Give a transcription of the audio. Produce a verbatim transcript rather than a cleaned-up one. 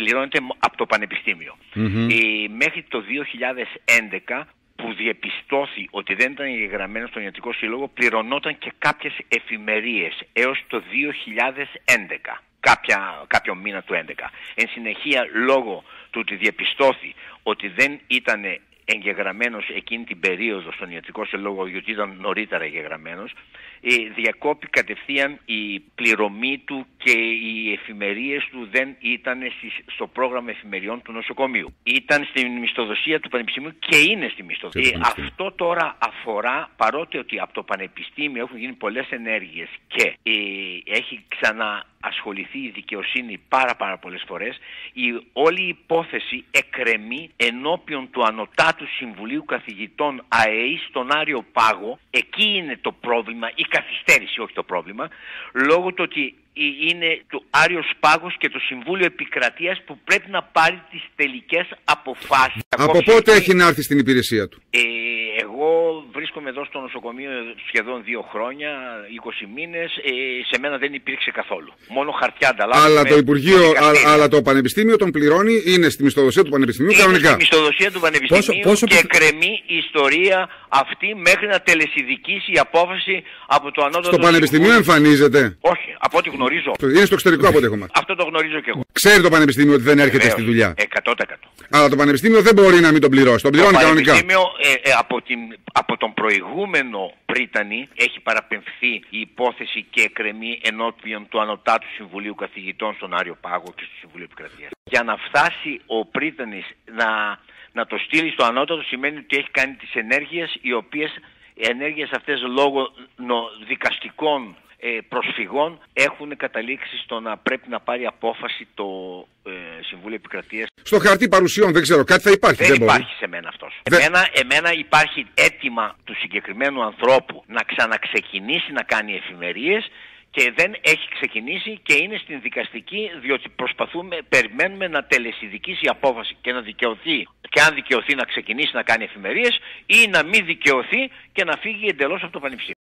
πληρώνεται από το Πανεπιστήμιο. Mm-hmm. Ε, μέχρι το δύο χιλιάδες έντεκα που διεπιστώθη ότι δεν ήταν εγγεγραμμένο στον Ιατρικό Σύλλογο, πληρωνόταν και κάποιες εφημερίες έως το δύο χιλιάδες έντεκα. Κάποια, κάποιο μήνα του έντεκα. Εν συνεχεία, λόγω του ότι διεπιστώθη ότι δεν ήταν εγγεγραμμένος εκείνη την περίοδο στον Ιατρικό Σύλλογο, γιατί ήταν νωρίτερα εγγεγραμμένος, ε, διακόπη κατευθείαν η πληρωμή του και οι εφημερίες του δεν ήταν στο πρόγραμμα εφημεριών του νοσοκομείου. Ήταν στην μισθοδοσία του Πανεπιστημίου και είναι στη μισθοδοσία. Ε, αυτό τώρα αφορά, παρότι ότι από το Πανεπιστήμιο έχουν γίνει πολλές ενέργειες και ε, έχει ξανά ασχοληθεί η δικαιοσύνη πάρα πάρα πολλές φορές, η όλη η υπόθεση εκκρεμεί ενώπιον του Ανωτάτου Συμβουλίου Καθηγητών ΑΕΗ στον Άριο Πάγο. Εκεί είναι το πρόβλημα, η καθυστέρηση, όχι το πρόβλημα, λόγω του ότι είναι το Άριος Πάγος και το Συμβούλιο Επικρατείας που πρέπει να πάρει τις τελικές αποφάσεις. Από πότε έχει να έρθει στην υπηρεσία του? Ε, εγώ βρίσκομαι εδώ στο νοσοκομείο σχεδόν δύο χρόνια, είκοσι μήνες, ε, σε μένα δεν υπήρξε καθόλου. Μόνο χαρτιά ανταλλάσσουμε. Αλλά το Υπουργείο, α, αλλά το Πανεπιστήμιο τον πληρώνει, είναι στη μισθοδοσία του Πανεπιστημίου είναι κανονικά. Είναι στη μισθοδοσία του Πανεπιστημίου πόσο, πόσο και εκκρεμεί η ιστορία αυτή μέχρι να τελεσιδικήσει η απόφαση από το ανώτατο. Στο Πανεπιστημίο εμφανίζεται? Όχι, από ό,τι γνωρίζω. Είναι στο εξωτερικό από ό,τι έχω μάθει. Αυτό το γνωρίζω και εγώ. Ξέρει το Πανεπιστήμιο ότι δεν έρχεται Βεβαίως, στη δουλειά. εκατό τοις εκατό. Αλλά το Πανεπιστήμιο δεν μπορεί να μην τον πληρώσει. Τον πληρώνει το κανονικά. Το Πανεπιστήμιο ε, ε, από, την, από τον προηγούμενο πρίτανη έχει παραπεμφθεί η υπόθεση και εκκρεμεί ενώπιον του Ανωτάτου Συμβουλίου Καθηγητών στον Άριο Πάγο και στο Συμβούλιο Επικρατείας. Για να φτάσει ο πρίτανης να, να το στείλει στο ανώτατο σημαίνει ότι έχει κάνει τις ενέργειες, οι οποίες οι ενέργειες αυτές λόγω νο, δικαστικών προσφυγών έχουν καταλήξει στο να πρέπει να πάρει απόφαση το ε, Συμβούλιο Επικρατείας. Στο χαρτί παρουσιών δεν ξέρω, κάτι θα υπάρχει. Δεν, δεν υπάρχει μπορεί. σε μένα αυτός. Δεν... Εμένα, εμένα υπάρχει αίτημα του συγκεκριμένου ανθρώπου να ξαναξεκινήσει να κάνει εφημερίες και δεν έχει ξεκινήσει και είναι στην δικαστική, διότι προσπαθούμε, περιμένουμε να τελεσιδικήσει η απόφαση και να δικαιωθεί, και αν δικαιωθεί να ξεκινήσει να κάνει εφημερίες ή να μην δικαιωθεί και να φύγει εντελώς από το Πανεπιστήμιο.